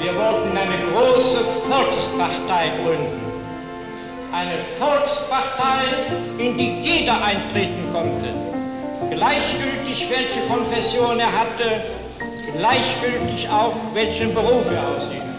Wir wollten eine große Volkspartei gründen. Eine Volkspartei, in die jeder eintreten konnte. Gleichgültig, welche Konfession er hatte, gleichgültig auch, welchen Beruf er ausübte.